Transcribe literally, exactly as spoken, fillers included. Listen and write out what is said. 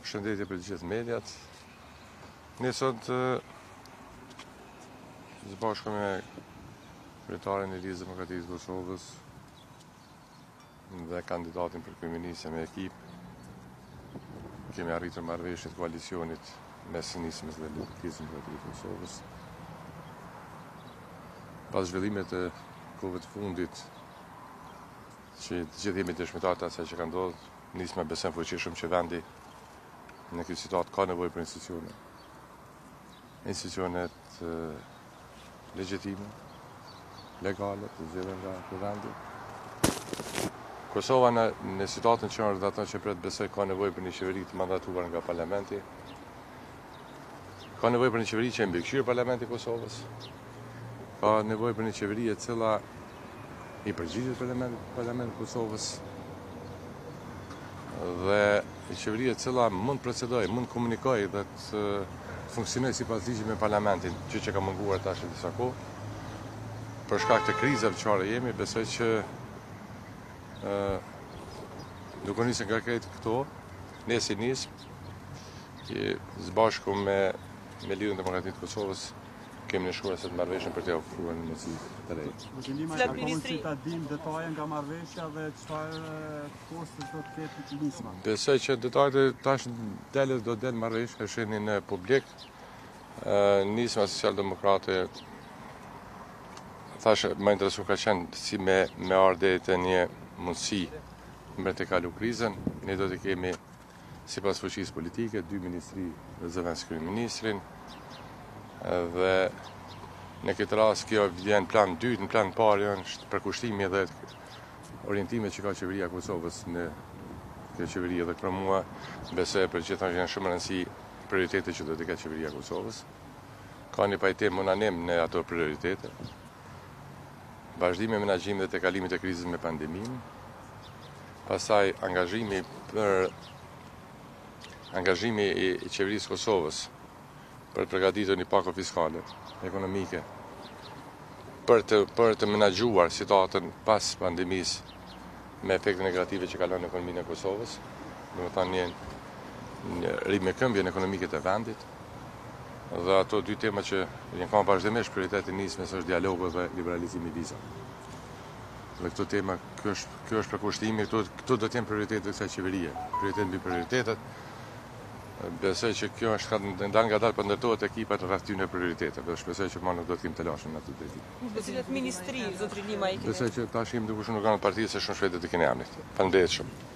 Shëndetje për të gjithë mediat. Ne sot së bashku me kryetarin e Listë Demokratikës së Kosovës dhe kandidatin për kryeministë me ekip kemi arritur marrëveshje të koalicionit mes nismës dhe Listë Demokratikës së Kosovës. Pas zhvillimet të kohëve të fundit që të gjithë jemi dëshmitar të asaj që ka ndodhur, nisma beson fuqishëm që vendi në këtë situatë ka nevojë për institucione. Institucionet legjitime, legale, të zgjedhura nga ky vendi. Kosova në, në situatën që është ato që pret besoj ka nevojë për një qeveri të mandatuar nga parlamenti. Ka nevojë për një qeveri që e mbikëqyr parlamenti i Kosovës. Ka nevojë për një qeveri e cila i përgjigjet parlamentit parlamentit të Kosovës dhe një qeveri e cila mund procedojë, mund komunikojë dhe të funksionojë sipas ligjit me parlamentin, gjë që ka munguar tash në disa kohë. Për shkak të krizave që jemi, besoj që ë duke nisur nga këtë këto, ne si nismë, që së bashku me me Lidhjen Demokratike të Kosovës kemi nishuar se të marrëveshjen për të ofruar një mundësi të re. Zhvillimi ka kohën që ta dim detaje nga marrëveshja dhe çfarë koste do të ketë nisma. Besoj që detajet tash dalë do të dalë marrëveshja shihni në publik. Nisma Socialdemokrate tash më interesu ka qenë si me me ardhe të një mundësi me të kalu krizën. Ne do të kemi sipas fuqisë politike dy ministri dhe zëvendës kryeministrin. Dhe në këtë rast kjo vjen plan dytë, në plan parë është përkushtimi dhe orientimet që ka qeveria e Kosovës në këtë qeveri dhe për mua besoj për gjithë janë shumë rëndësi prioritete që do të ketë qeveria e Kosovës. Ka një pajtim unanim në ato prioritete. Vazhdimi i menaxhimit dhe të kalimit të krizës me pandeminë. Pastaj angazhimi për angazhimi i qeverisë së Kosovës për të përgatitur një pako fiskale, ekonomike, për të, për të menaxhuar situatën pas pandemisë me efekte negative që kalon në ekonominë e Kosovës, do të thonë një, një rikëmbje ekonomike të vendit, dhe ato dy tema që janë kanë vazhdimisht prioritet të nismës është dialogu dhe liberalizimi i vizave. Dhe këto tema, kjo është, kjo është përkushtimi, këto, këto do të jenë prioritetet e kësaj qeverie, prioritet mbi prioritetet. Besoj që kjo është ndal nga dalë për ndërtohet ekipat rreth këtyre prioriteteve. Dhe shpresoj që më nuk do të kemi të lashëm në atë drejtim. Në cilat ministri zotëri Lima i keni? Besoj që tash jemi duke shkuar në organet partisë se shumë shpejt do të keni emrin. Faleminderit shumë.